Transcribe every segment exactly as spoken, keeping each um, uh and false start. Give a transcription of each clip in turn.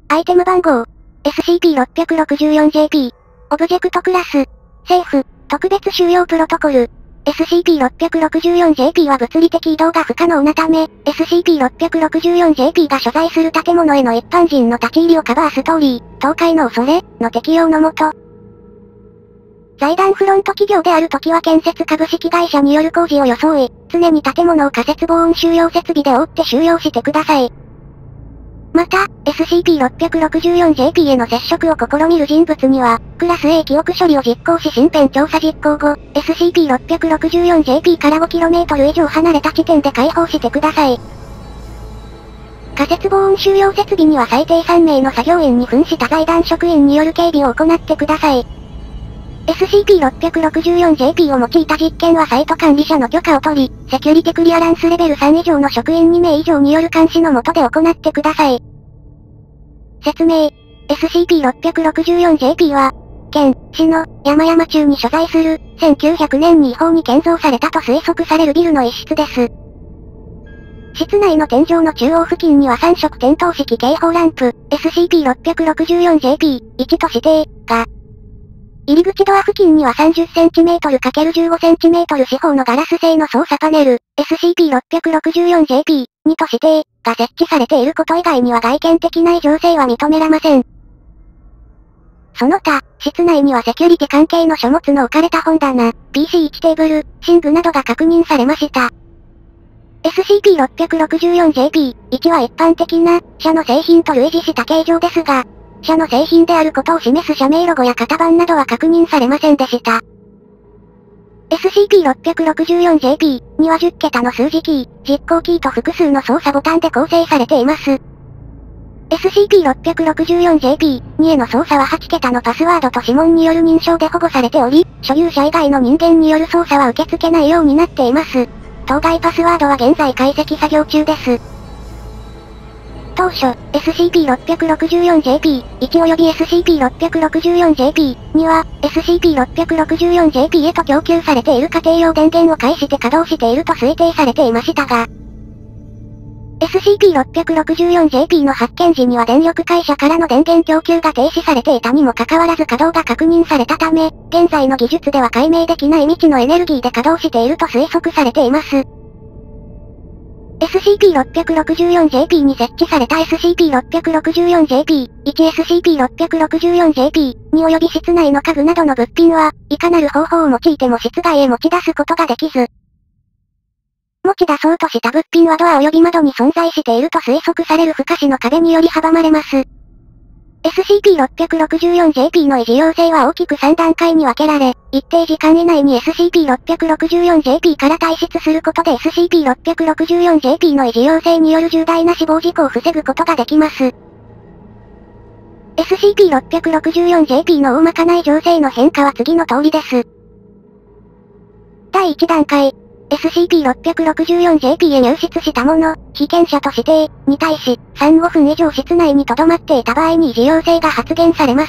アイテム番号 エスシーピーろっぴゃくろくじゅうよんジェーピー オブジェクトクラスセーフ特別収容プロトコル エスシーピーろっぴゃくろくじゅうよんジェーピー は物理的移動が不可能なため、エスシーピーろっぴゃくろくじゅうよんジェーピー が所在する建物への一般人の立ち入りをカバーストーリー、倒壊の恐れの適用のもと、財団フロント企業である時は建設株式会社による工事を装い、常に建物を仮設防音収容設備で覆って収容してください。また、エスシーピーろっぴゃくろくじゅうよんジェーピー への接触を試みる人物には、クラス A 記憶処理を実行し身辺調査実行後、エスシーピーろっぴゃくろくじゅうよんジェーピー から ごキロメートル 以上離れた地点で解放してください。仮設防音収容設備には最低さんめいの作業員に扮した財団職員による警備を行ってください。エスシーピーろっぴゃくろくじゅうよんジェーピー を用いた実験はサイト管理者の許可を取り、セキュリティクリアランスレベルさん以上の職員にめい以上による監視の下で行ってください。説明。エスシーピーろっぴゃくろくじゅうよんジェーピー は、県、市の、山々中に所在する、せんきゅうひゃくねんに違法に建造されたと推測されるビルの一室です。室内の天井の中央付近にはさん色点灯式警報ランプ、エスシーピーろっぴゃくろくじゅうよんジェーピーいち と指定、が、入り口ドア付近には さんじゅっセンチメートルかけるじゅうごセンチメートル 四方のガラス製の操作パネル、エスシーピーろっぴゃくろくじゅうよんジェーピーに と指定、が設置されていること以外には外見的な異常性は認められません。その他、室内にはセキュリティ関係の書物の置かれた本棚、ピーシーいち テーブル、寝具などが確認されました。エスシーピーろっぴゃくろくじゅうよんジェーピーいち は一般的な、社の製品と類似した形状ですが、社の製品であることを示す社名ロゴや型番などは確認されませんでした。エスシーピーろっぴゃくろくじゅうよんジェーピーにはじゅっけたの数字キー、実行キーと複数の操作ボタンで構成されています。エスシーピーろっぴゃくろくじゅうよんジェーピーに への操作ははちけたのパスワードと指紋による認証で保護されており、所有者以外の人間による操作は受け付けないようになっています。当該パスワードは現在解析作業中です。当初、エスシーピーろっぴゃくろくじゅうよんジェーピーいち 及び エスシーピーろっぴゃくろくじゅうよんジェーピーに は、エスシーピーろっぴゃくろくじゅうよんジェーピー へと供給されている家庭用電源を介して稼働していると推定されていましたが、エスシーピーろっぴゃくろくじゅうよんジェーピー の発見時には電力会社からの電源供給が停止されていたにもかかわらず稼働が確認されたため、現在の技術では解明できない未知のエネルギーで稼働していると推測されています。エスシーピーろっぴゃくろくじゅうよんジェーピー に設置された エスシーピーろっぴゃくろくじゅうよんジェーピーいち エスシーピーろっぴゃくろくじゅうよんジェーピーに 及び室内の家具などの物品は、いかなる方法を用いても室外へ持ち出すことができず、持ち出そうとした物品はドア及び窓に存在していると推測される不可視の壁により阻まれます。エスシーピーろっぴゃくろくじゅうよんジェーピー の維持要請は大きくさんだんかいに分けられ、一定時間以内に エスシーピーろっぴゃくろくじゅうよんジェーピー から退出することで エスシーピーろっぴゃくろくじゅうよんジェーピー の維持要請による重大な死亡事故を防ぐことができます。エスシーピーろっぴゃくろくじゅうよんジェーピー の大まかな異常性の変化は次の通りです。だいいちだんかい、エスシーピーろっぴゃくろくじゅうよんジェーピー へ入室した者、被験者と指定、に対し、さんじゅうごふん以上室内に留まっていた場合に維持要請が発言されます。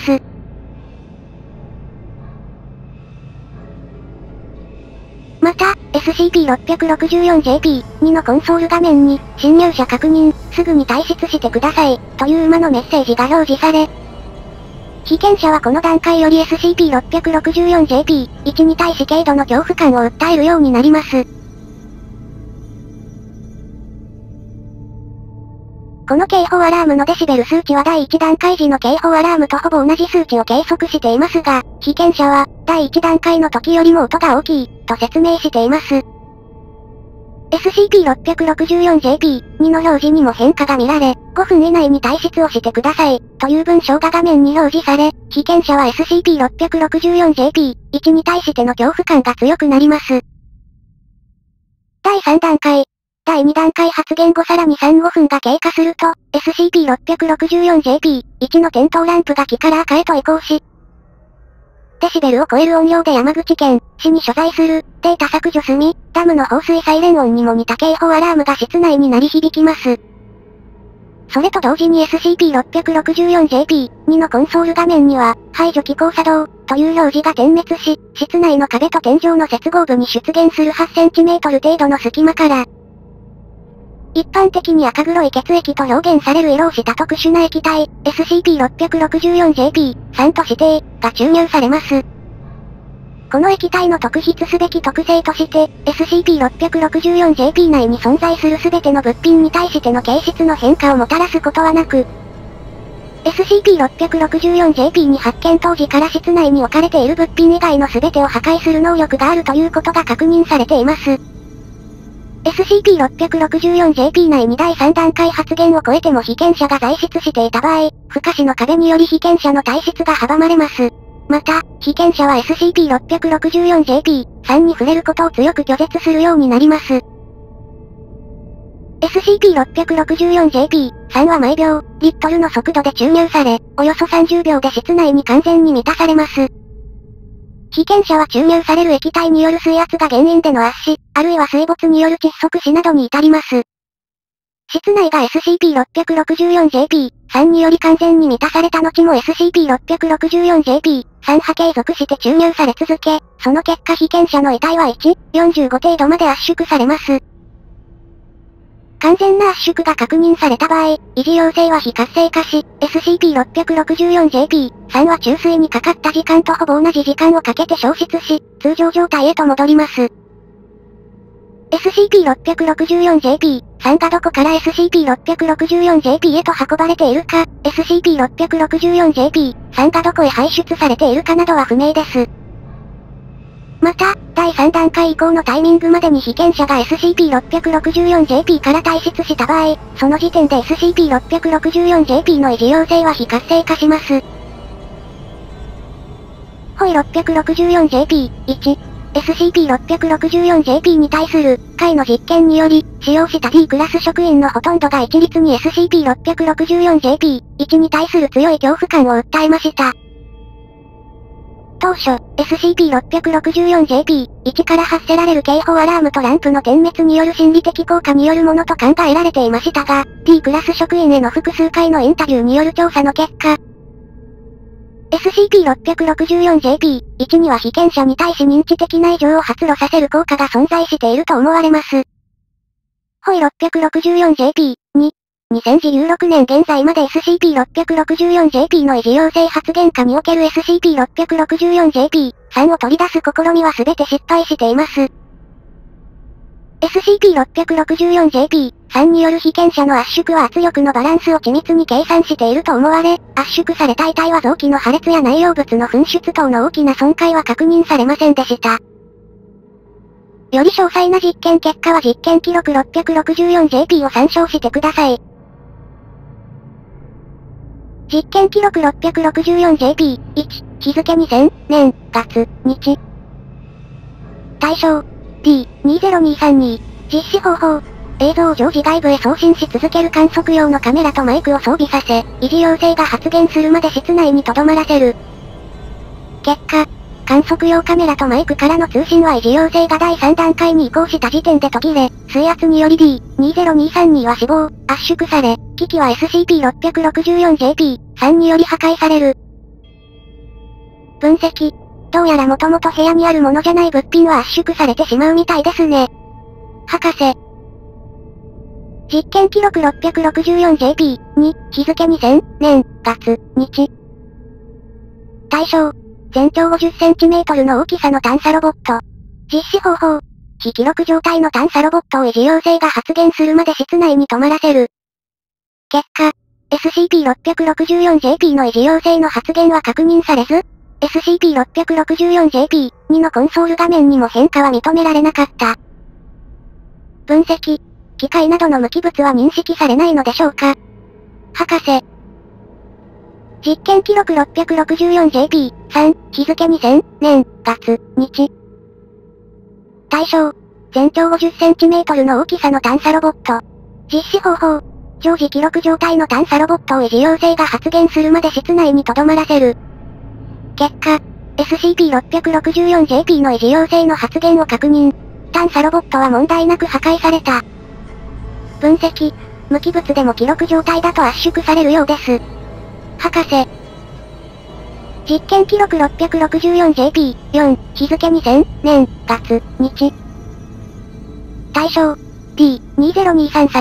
また、エスシーピーろっぴゃくろくじゅうよんジェーピーに のコンソール画面に、侵入者確認、すぐに退出してください、という馬のメッセージが表示され、被験者はこの段階より エスシーピーろっぴゃくろくじゅうよんジェーピーいち に対し軽度の恐怖感を訴えるようになります。この警報アラームのデシベル数値はだいいちだんかい時の警報アラームとほぼ同じ数値を計測していますが、被験者は、だいいちだんかいの時よりも音が大きい、と説明しています。エスシーピーろっぴゃくろくじゅうよんジェーピーに の表示にも変化が見られ、ごふん以内に退出をしてください、という文章が画面に表示され、被験者は エスシーピーろっぴゃくろくじゅうよんジェーピーいち に対しての恐怖感が強くなります。だいさんだんかい。だいにだんかい発言後さらにさんじゅうごふんが経過すると、エスシーピーろっぴゃくろくじゅうよんジェーピーいち の点灯ランプが黄から赤へと移行し、デシベルを超える音量で山口県、市に所在する、データ削除済み、ダムの放水サイレン音にも似た警報アラームが室内に鳴り響きます。それと同時に エスシーピーろっぴゃくろくじゅうよんジェーピーに のコンソール画面には、排除機構作動、という表示が点滅し、室内の壁と天井の接合部に出現するはちセンチメートル程度の隙間から、 一般的に赤黒い血液と表現される色をした特殊な液体、エスシーピーろっぴゃくろくじゅうよんジェーピーさん と指定、が注入されます。この液体の特筆すべき特性として、エスシーピーろっぴゃくろくじゅうよんジェーピー 内に存在するすべての物品に対しての形質の変化をもたらすことはなく、エスシーピーろっぴゃくろくじゅうよんジェーピー に発見当時から室内に置かれている物品以外のすべてを破壊する能力があるということが確認されています。エスシーピーろっぴゃくろくじゅうよんジェーピー 内にだいさん段階発現を超えても被験者が在室していた場合、不可視の壁により被験者の退出が阻まれます。また、被験者は エスシーピーろっぴゃくろくじゅうよんジェーピーさん に触れることを強く拒絶するようになります。エスシーピーろっぴゃくろくじゅうよんジェーピーさん は毎秒、リットルの速度で注入され、およそさんじゅうびょうで室内に完全に満たされます。被験者は注入される液体による水圧が原因での圧死、あるいは水没による窒息死などに至ります。室内が エスシーピーろっぴゃくろくじゅうよんジェーピーさん により完全に満たされた後も エスシーピーろっぴゃくろくじゅうよんジェーピーさん 波継続して注入され続け、その結果被験者の遺体はいち、よんじゅうご程度まで圧縮されます。完全な圧縮が確認された場合、維持陽性は非活性化し、エスシーピーろっぴゃくろくじゅうよんジェーピーさん は注水にかかった時間とほぼ同じ時間をかけて消失し、通常状態へと戻ります。エスシーピーろっぴゃくろくじゅうよんジェーピーさん がどこから エスシーピーろっぴゃくろくじゅうよんジェーピー へと運ばれているか、エスシーピーろっぴゃくろくじゅうよんジェーピーさん がどこへ排出されているかなどは不明です。また、だいさん段階以降のタイミングまでに被験者が エスシーピーろっぴゃくろくじゅうよんジェーピー から退出した場合、その時点で エスシーピーろっぴゃくろくじゅうよんジェーピー の維持陽性は非活性化します。ホイ ろっぴゃくろくじゅうよんジェーピーいち、エスシーピーろっぴゃくろくじゅうよんジェーピー に対する、回の実験により、使用した D クラス職員のほとんどが一律に エスシーピーろっぴゃくろくじゅうよんジェーピーいち に対する強い恐怖感を訴えました。当初、エスシーピーろっぴゃくろくじゅうよんジェーピーいち から発せられる警報アラームとランプの点滅による心理的効果によるものと考えられていましたが、D クラス職員への複数回のインタビューによる調査の結果、エスシーピーろっぴゃくろくじゅうよんジェーピーいち には被験者に対し認知的な異常を発露させる効果が存在していると思われます。ホイ ろっぴゃくろくじゅうよんジェーピーに、にせんじゅうろくねん現在まで エスシーピーろっぴゃくろくじゅうよんジェーピー の維持陽性発現下における エスシーピーろっぴゃくろくじゅうよんジェーピーさん を取り出す試みは全て失敗しています。エスシーピーろっぴゃくろくじゅうよんジェーピーさん による被験者の圧縮は圧力のバランスを緻密に計算していると思われ、圧縮された遺体は臓器の破裂や内容物の噴出等の大きな損壊は確認されませんでした。より詳細な実験結果は実験記録 ろっぴゃくろくじゅうよんジェーピー を参照してください。実験記録 ろっぴゃくろくじゅうよんジェーピーいち、日付にせんねん、月、日。対象、ディーにせんにさんに、実施方法。映像を常時外部へ送信し続ける観測用のカメラとマイクを装備させ、維持陽性が発現するまで室内に留まらせる。結果、観測用カメラとマイクからの通信は維持陽性がだいさん段階に移行した時点で途切れ、水圧により ディーにせんにさんに は死亡、圧縮され、機器は エスシーピーろっぴゃくろくじゅうよんジェーピーさん により破壊される。分析。どうやらもともと部屋にあるものじゃない物品は圧縮されてしまうみたいですね。博士。実験記録 ろっぴゃくろくじゅうよんジェーピーに、日付にせんねん、月、日。対象。全長ごじゅっセンチメートルの大きさの探査ロボット。実施方法。非記録状態の探査ロボットを維持陽性が発現するまで室内に止まらせる。結果、エスシーピーろっぴゃくろくじゅうよんジェーピー の維持陽性の発現は確認されず、エスシーピーろっぴゃくろくじゅうよんジェーピーに のコンソール画面にも変化は認められなかった。分析。機械などの無機物は認識されないのでしょうか。博士。実験記録 ろっぴゃくろくじゅうよんジェーピーさん、日付にせんねん、月、日。対象。全長ごじゅっセンチメートルの大きさの探査ロボット。実施方法。常時記録状態の探査ロボットを維持陽性が発現するまで室内に留まらせる。結果、エスシーピーろっぴゃくろくじゅうよんジェーピー の維持陽性の発現を確認。探査ロボットは問題なく破壊された。分析。無機物でも記録状態だと圧縮されるようです。博士。実験記録 ろっぴゃくろくじゅうよんジェーピーよん、日付にせんねん、月、日。対象。ディーにせんにさんさん。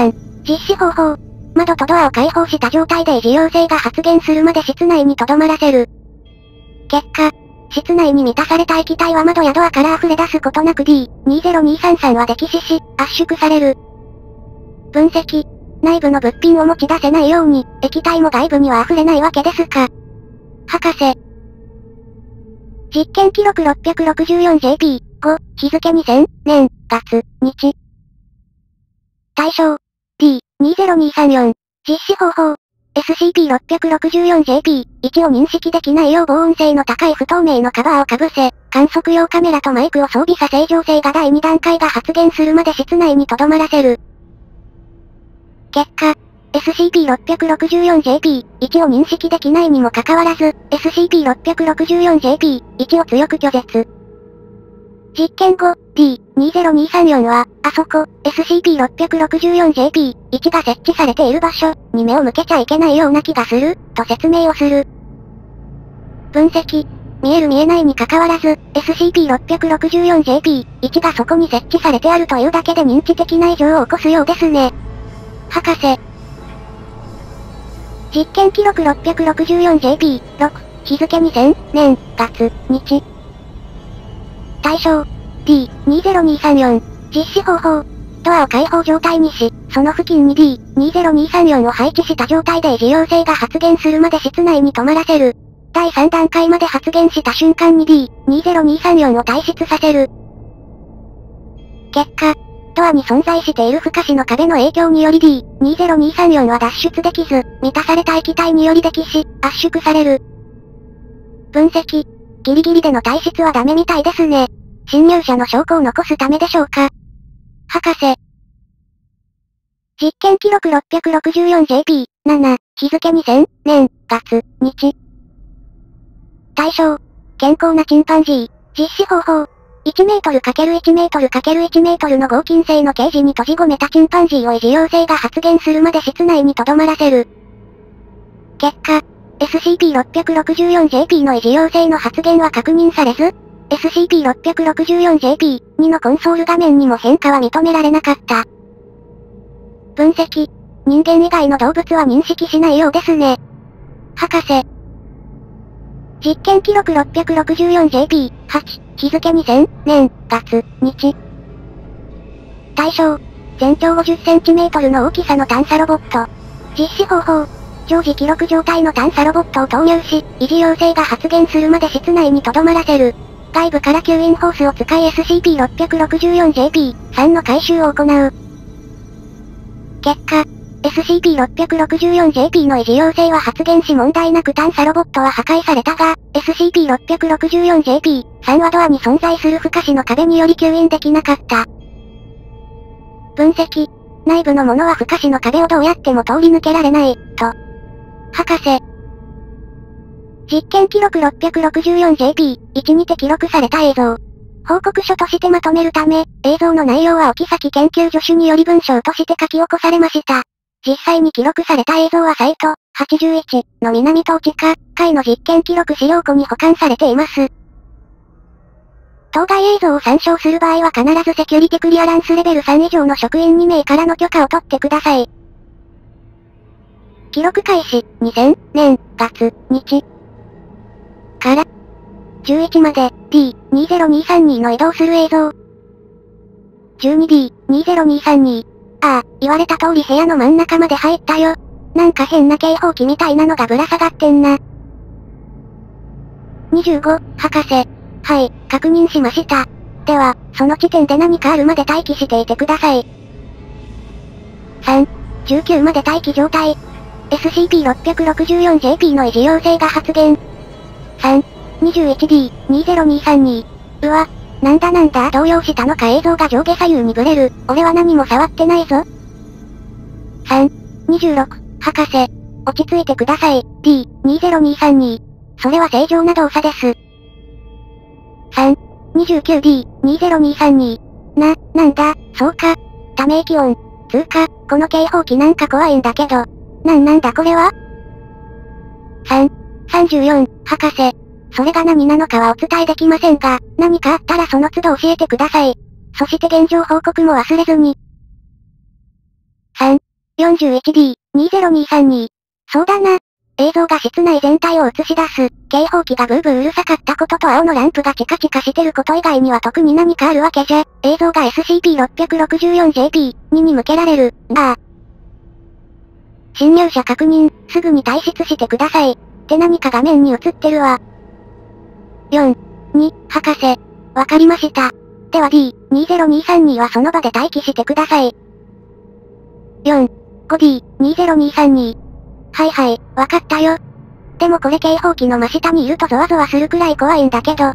実施方法。窓とドアを開放した状態で維持要請が発現するまで室内に留まらせる。結果、室内に満たされた液体は窓やドアから溢れ出すことなく ディーにゼロにさんさん は溺死し、圧縮される。分析。内部の物品を持ち出せないように、液体も外部には溢れないわけですか。博士。実験記録 ろっぴゃくろくじゅうよんジェーピーご、日付にせんねん、月、日。対象。ディーにゼロにさんよん。実施方法。エスシーピーろっぴゃくろくじゅうよんジェーピーいち を認識できないよう防音性の高い不透明のカバーをかぶせ、観測用カメラとマイクを装備さ正常性がだいに段階が発現するまで室内に留まらせる。結果、エスシーピーろっぴゃくろくじゅうよんジェーピーいち を認識できないにもかかわらず、エスシーピーろっぴゃくろくじゅうよんジェーピーいち を強く拒絶。実験後、ディーにゼロにさんよん は、あそこ、エスシーピーろっぴゃくろくじゅうよんジェーピーいち が設置されている場所に目を向けちゃいけないような気がする、と説明をする。分析。見える見えないにかかわらず、エスシーピーろっぴゃくろくじゅうよんジェーピーいち がそこに設置されてあるというだけで認知的な異常を起こすようですね。博士。実験記録 ろっぴゃくろくじゅうよんジェーピーろく、日付にせんねん、月、日。対象。ディーにゼロにさんよん。実施方法。ドアを開放状態にし、その付近に ディーにゼロにさんよん を配置した状態で維持要請が発現するまで室内に止まらせる。だいさん段階まで発現した瞬間に ディーにゼロにさんよん を退出させる。結果、ドアに存在している不可視の壁の影響により ディーにゼロにさんよん は脱出できず、満たされた液体により溺死、圧縮される。分析。ギリギリでの退出はダメみたいですね。侵入者の証拠を残すためでしょうか。博士。実験記録 ろっぴゃくろくじゅうよんジェーピーなな、日付にせんねん、月、日。対象。健康なチンパンジー。実施方法。いちメートル×いちメートル×いちメートルの合金製のケージに閉じ込めたチンパンジーを維持要請が発現するまで室内に留まらせる。結果、エスシーピーろっぴゃくろくじゅうよんジェーピー の維持要請の発現は確認されず、エスシーピーろっぴゃくろくじゅうよんジェーピーに のコンソール画面にも変化は認められなかった。分析。人間以外の動物は認識しないようですね。博士。実験記録 ろっぴゃくろくじゅうよんジェーピーはち、日付にせんねん、月、日。対象。全長 ごじゅっセンチメートル の大きさの探査ロボット。実施方法。常時記録状態の探査ロボットを投入し、維持要請が発現するまで室内に留まらせる。外部から吸引ホースを使い エスシーピーろっぴゃくろくじゅうよんジェーピーさん の回収を行う。結果、エスシーピーろっぴゃくろくじゅうよんジェーピー の維持要請は発現し問題なく探査ロボットは破壊されたが、エスシーピーろっぴゃくろくじゅうよんジェーピーさん はドアに存在する不可視の壁により吸引できなかった。分析。内部のものは不可視の壁をどうやっても通り抜けられない、と。博士。実験記録 ろっぴゃくろくじゅうよんジェーピーいち にて記録された映像。報告書としてまとめるため、映像の内容は沖崎研究助手により文章として書き起こされました。実際に記録された映像はサイト、はちじゅういちの南東地下階の実験記録資料庫に保管されています。当該映像を参照する場合は必ずセキュリティクリアランスレベルさん以上の職員にめいからの許可を取ってください。記録開始、にせんねん、月、日。から、じゅういちまで、ディーにゼロにさんに の移動する映像。じゅうにディーにゼロにさんに。ああ、言われた通り部屋の真ん中まで入ったよ。なんか変な警報器みたいなのがぶら下がってんな。にじゅうご、博士。はい、確認しました。では、その地点で何かあるまで待機していてください。さん、じゅうきゅうまで待機状態。エスシーピーろっぴゃくろくじゅうよんジェーピー の維持要請が発現。さん、にじゅういちディーにゼロにさんに。うわ、なんだなんだ動揺したのか映像が上下左右にブレる。俺は何も触ってないぞ。さん、にじゅうろく、博士。落ち着いてください、ディーにゼロにさんに。それは正常な動作です。さん、にじゅうきゅうディーにゼロにさんに。な、なんだ、そうか。ため息音。つうか、この警報器なんか怖いんだけど。なんなんだこれは ?さん、さんじゅうよん、博士。それが何なのかはお伝えできませんが、何かあったらその都度教えてください。そして現状報告も忘れずに。さん、 よんじゅういちディーにーぜろにーさんに。そうだな。映像が室内全体を映し出す、警報器がブーブーうるさかったことと青のランプがチカチカしてること以外には特に何かあるわけじゃ。映像が エスシーピーろくろくよんジェーピーに に向けられる。ああ。侵入者確認、すぐに退出してください。って何か画面に映ってるわ。よん、に、博士。わかりました。では ディーにーぜろにーさんに はその場で待機してください。よん、ごディーにーぜろにーさんに。はいはい、わかったよ。でもこれ警報器の真下にいるとゾワゾワするくらい怖いんだけど。は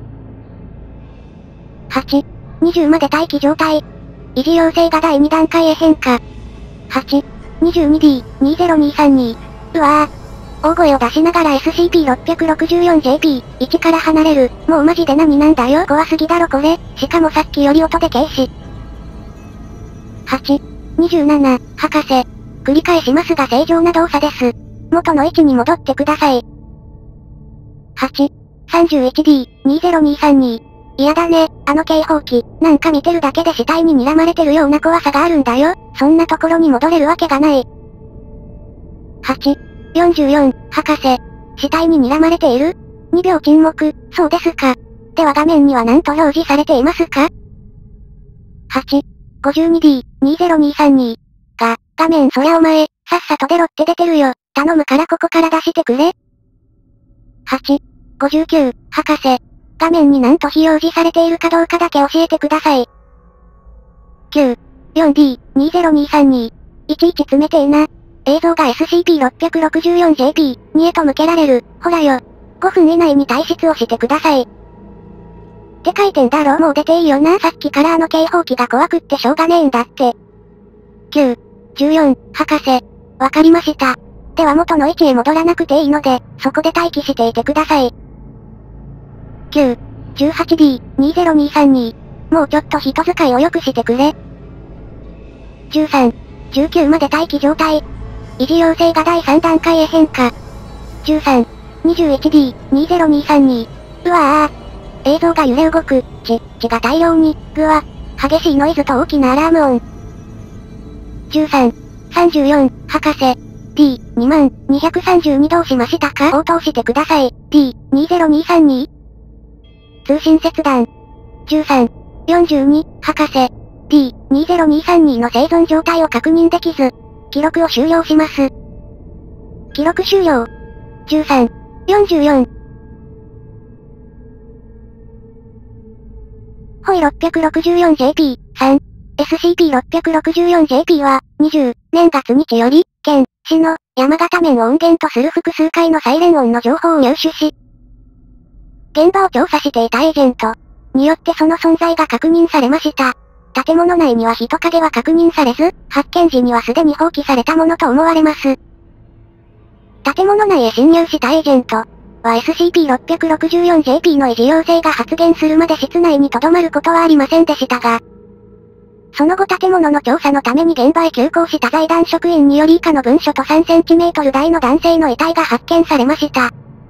ち、にじゅうまで待機状態。維持要請がだいに段階へ変化。はち、にじゅうにディーにーぜろにーさんに。うわぁ。大声を出しながら エスシーピーろくろくよんジェーピーいち から離れる。もうマジで何なんだよ。怖すぎだろこれ。しかもさっきより音で軽視。はち、にじゅうなな、博士。繰り返しますが正常な動作です。元の位置に戻ってください。はち、さんじゅういちディーにーぜろにーさんに。嫌だね、あの警報器、なんか見てるだけで死体に睨まれてるような怖さがあるんだよ。そんなところに戻れるわけがない。はち、よんじゅうよん、博士。死体に睨まれている ?に 秒沈黙、そうですか。では画面には何と表示されていますか？ はち、ごじゅうにディーにーぜろにーさんに。が、画面そりゃお前、さっさと出ろって出てるよ。頼むからここから出してくれ。はち、ごじゅうきゅう、博士。画面に何と非表示されているかどうかだけ教えてください。きゅう、よんディーにーぜろにーさんに。いちいち詰めてえな。映像が エスシーピーろくろくよんジェーピーに へと向けられる。ほらよ。ごふん以内に退出をしてください。って書いてんだろ。もう出ていいよな。さっきからあの警報器が怖くってしょうがねえんだって。きゅう、じゅうよん、博士。わかりました。では元の位置へ戻らなくていいので、そこで待機していてください。きゅう、じゅうはちディーにーぜろにーさんに。もうちょっと人使いを良くしてくれ。じゅうさん、じゅうきゅうまで待機状態。維持要請がだいさん段階へ変化。じゅうさん、にじゅういちディーにーぜろにーさんに。うわぁ。映像が揺れ動く。血、血が大量に、ぐわ。激しいノイズと大きなアラーム音。じゅうさん、さんじゅうよん、博士。ディーにまんにひゃくさんじゅうに どうしましたか？応答してください。ディーにーぜろにーさんに。通信切断。じゅうさん、よんじゅうに、博士。ディーにーぜろにーさんに の生存状態を確認できず。記録を終了します。記録終了。じゅうさん、よんじゅうよん。ホイ ろくろくよんジェーピーさん。エスシーピーろくろくよんジェーピー は、にじゅうねんがつ日より、県、市の、山形面を音源とする複数回のサイレン音の情報を入手し、現場を調査していたエージェントによってその存在が確認されました。建物内には人影は確認されず、発見時にはすでに放棄されたものと思われます。建物内へ侵入したエージェントは エスシーピーろくろくよんジェーピー の維持要請が発現するまで室内に留まることはありませんでしたが、その後建物の調査のために現場へ急行した財団職員により以下の文書とさんセンチメートル大の男性の遺体が発見されました。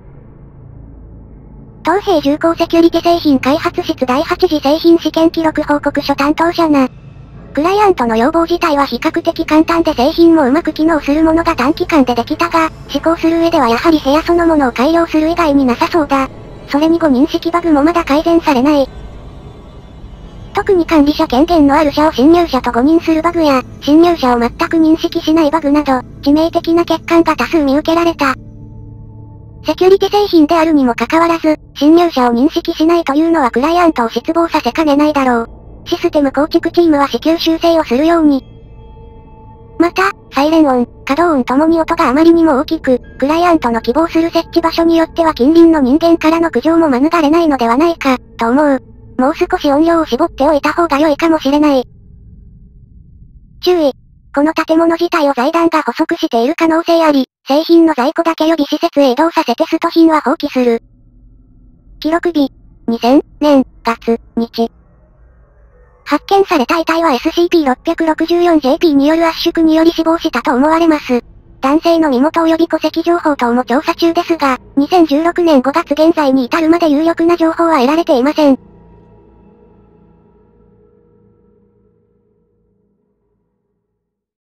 東平重工セキュリティ製品開発室だいはち次製品試験記録報告書担当者な。クライアントの要望自体は比較的簡単で製品もうまく機能するものが短期間でできたが、試行する上ではやはり部屋そのものを改良する以外になさそうだ。それに誤認識バグもまだ改善されない。特に管理者権限のある者を侵入者と誤認するバグや、侵入者を全く認識しないバグなど、致命的な欠陥が多数見受けられた。セキュリティ製品であるにもかかわらず、侵入者を認識しないというのはクライアントを失望させかねないだろう。システム構築チームは至急修正をするように。また、サイレン音、稼働音ともに音があまりにも大きく、クライアントの希望する設置場所によっては近隣の人間からの苦情も免れないのではないか、と思う。もう少し音量を絞っておいた方が良いかもしれない。注意。この建物自体を財団が捕捉している可能性あり、製品の在庫だけ予備施設へ移動させテスト品は放棄する。記録日、にせんねんがつにち。発見された遺体は エスシーピーろくろくよんジェーピー による圧縮により死亡したと思われます。男性の身元及び戸籍情報等も調査中ですが、にせんじゅうろくねんごがつ現在に至るまで有力な情報は得られていません。